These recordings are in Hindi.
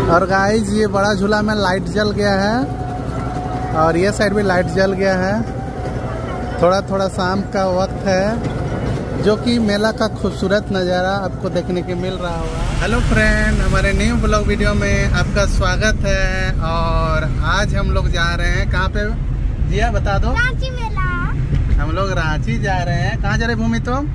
और गाइस ये बड़ा झूला में लाइट जल गया है और ये साइड भी लाइट जल गया है। थोड़ा थोड़ा शाम का वक्त है जो कि मेला का खूबसूरत नज़ारा आपको देखने को मिल रहा होगा। हेलो फ्रेंड, हमारे न्यू ब्लॉग वीडियो में आपका स्वागत है। और आज हम लोग जा रहे हैं कहाँ पे जिया बता दो? रांची मेला। हम लोग रांची जा रहे हैं। कहाँ जा रहे भूमि तुम?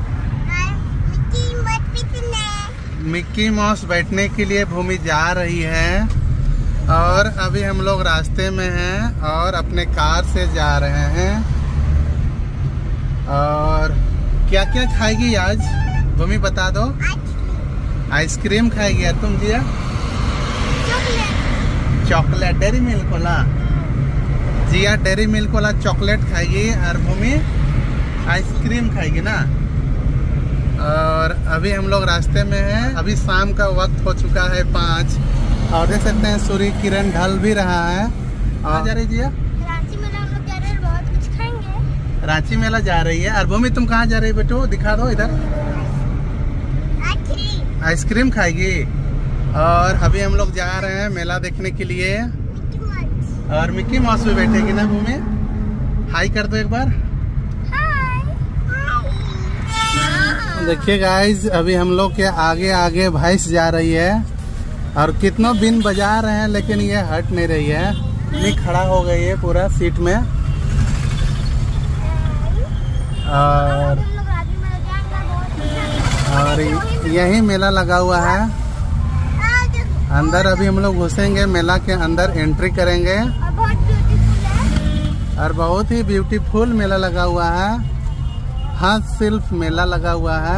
मिक्की माउस बैठने के लिए भूमि जा रही है। और अभी हम लोग रास्ते में हैं और अपने कार से जा रहे हैं। और क्या क्या खाएगी आज भूमि बता दो? आइसक्रीम खाएगी। यार तुम जिया? चॉकलेट डेरी मिल्क वाला। जिया डेरी मिल्क वाला चॉकलेट खाएगी और भूमि आइसक्रीम खाएगी ना। और अभी हम लोग रास्ते में हैं। अभी शाम का वक्त हो चुका है 5 और देख सकते हैं सूर्य किरण ढल भी रहा है। कहाँ जा रही जिया? रांची मेला हम लोग जा रहे हैं, बहुत कुछ खाएंगे। रांची मेला जा रही है। और भूमि तुम कहाँ जा रही बेटू? दिखा दो इधर। आइसक्रीम खाएगी। और अभी हम लोग जा रहे हैं मेला देखने के लिए। और मिक्की माउस भी बैठेगी ना भूमि? हाई कर दो एक बार। देखिए गाइस, अभी हम लोग के आगे आगे भैंस जा रही है और कितनों बिन बजा रहे हैं लेकिन ये हट नहीं रही है। नहीं खड़ा हो गई है पूरा सीट में। और यही मेला लगा हुआ है। अंदर अभी हम लोग घुसेंगे, मेला के अंदर एंट्री करेंगे। और बहुत ही ब्यूटीफुल मेला लगा हुआ है। हाँ, सिर्फ मेला लगा हुआ है।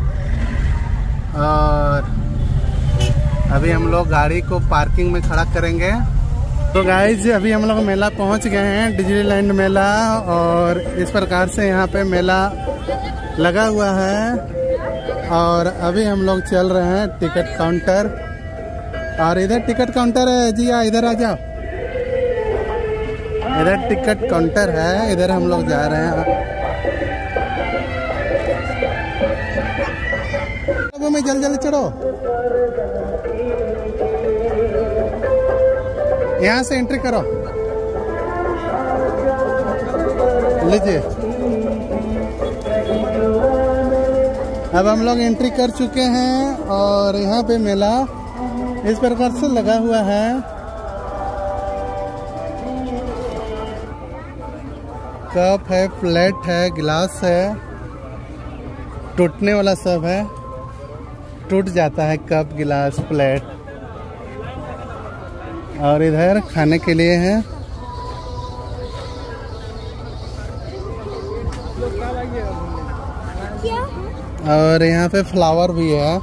और अभी हम लोग गाड़ी को पार्किंग में खड़ा करेंगे। तो गाइस अभी हम लोग मेला पहुंच गए हैं, डिज्नीलैंड मेला। और इस प्रकार से यहाँ पे मेला लगा हुआ है। और अभी हम लोग चल रहे हैं टिकट काउंटर। और इधर टिकट काउंटर है जिया, इधर आ जाओ। इधर टिकट काउंटर है, इधर हम लोग जा रहे हैं। में जल्दी चढ़ो। यहाँ से एंट्री करो। लीजिए, अब हम लोग एंट्री कर चुके हैं। और यहाँ पे मेला इस प्रकार से लगा हुआ है। कप है, प्लेट है, गिलास है। टूटने वाला सब है, टूट जाता है कप गिलास प्लेट। और इधर खाने के लिए है। और यहाँ पे फ्लावर भी है,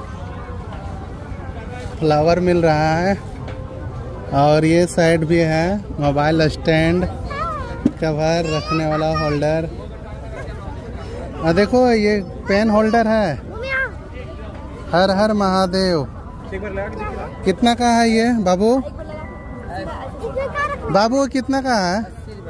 फ्लावर मिल रहा है। और ये साइड भी है मोबाइल स्टैंड, कवर रखने वाला होल्डर। और देखो ये पेन होल्डर है। हर हर महादेव। कितना का है ये बाबू? बाबू कितना का है?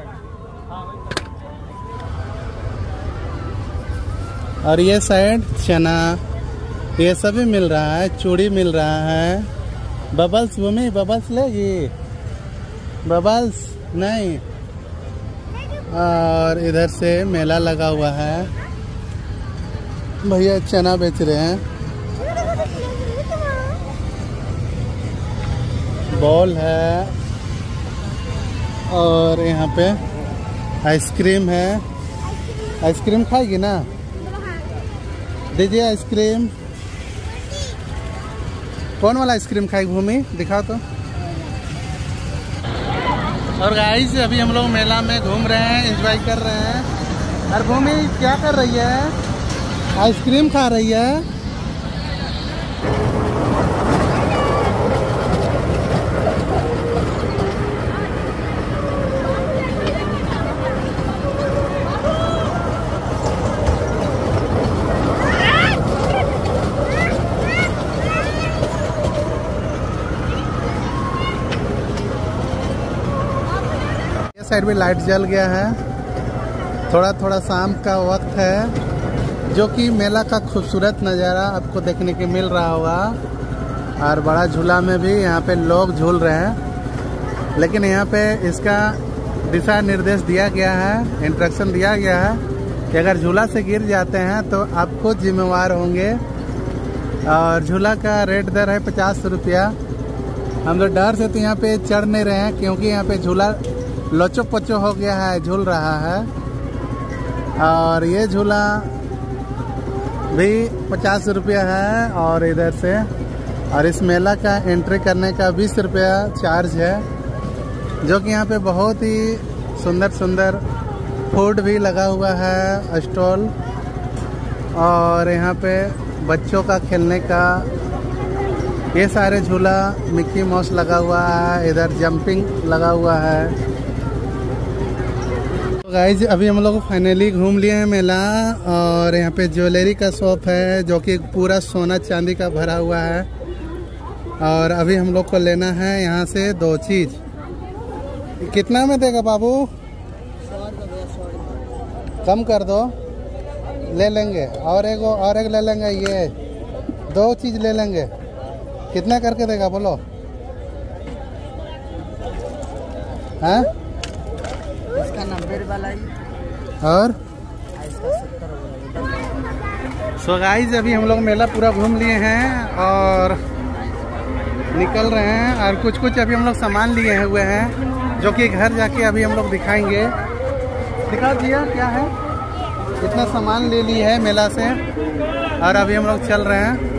और ये साइड चना, ये सभी मिल रहा है। चूड़ी मिल रहा है। बबल्स भूमि, बबल्स लेगी? बबल्स नहीं। और इधर से मेला लगा हुआ है। भैया चना बेच रहे हैं। बॉल है। और यहाँ पे आइसक्रीम है। आइसक्रीम खाएगी ना? दीजिए आइसक्रीम। कौन वाला आइसक्रीम खाएगी भूमि? दिखाओ तो। और गाइस अभी हम लोग मेला में घूम रहे हैं, एंजॉय कर रहे हैं। और भूमि क्या कर रही है? आइसक्रीम खा रही है। साइड भी लाइट जल गया है। थोड़ा थोड़ा शाम का वक्त है जो कि मेला का खूबसूरत नज़ारा आपको देखने को मिल रहा होगा। और बड़ा झूला में भी यहाँ पे लोग झूल रहे हैं, लेकिन यहाँ पे इसका दिशा निर्देश दिया गया है, इंस्ट्रक्शन दिया गया है कि अगर झूला से गिर जाते हैं तो आप खुद जिम्मेवार होंगे। और झूला का रेट दर है 50 रुपया। हम लोग डर से तो यहाँ पे चढ़ नहीं रहे हैं, क्योंकि यहाँ पे झूला लोचो पोचो हो गया है, झूल रहा है। और ये झूला भी 50 रुपया है। और इधर से और इस मेला का एंट्री करने का 20 रुपया चार्ज है, जो कि यहाँ पे बहुत ही सुंदर सुंदर फूड भी लगा हुआ है स्टॉल। और यहाँ पे बच्चों का खेलने का ये सारे झूला, मिक्की माउस लगा हुआ है, इधर जंपिंग लगा हुआ है। तो गाइज अभी हम लोग फाइनली घूम लिए हैं मेला। और यहाँ पे ज्वेलरी का शॉप है, जो कि पूरा सोना चांदी का भरा हुआ है। और अभी हम लोग को लेना है यहाँ से 2 चीज़। कितना में देगा बाबू? 100 कम कर दो, ले लेंगे। और एक ले लेंगे, ये 2 चीज़ ले लेंगे। कितना करके देगा बोलो? हाँ, इसका 90 वाला ही और इसका 70। सो गाइज अभी हम लोग मेला पूरा घूम लिए हैं और निकल रहे हैं। और कुछ अभी हम लोग सामान लिए हुए हैं, जो कि घर जाके अभी हम लोग दिखाएंगे। दिखा दिया क्या है, इतना सामान ले लिए है मेला से। और अभी हम लोग चल रहे हैं।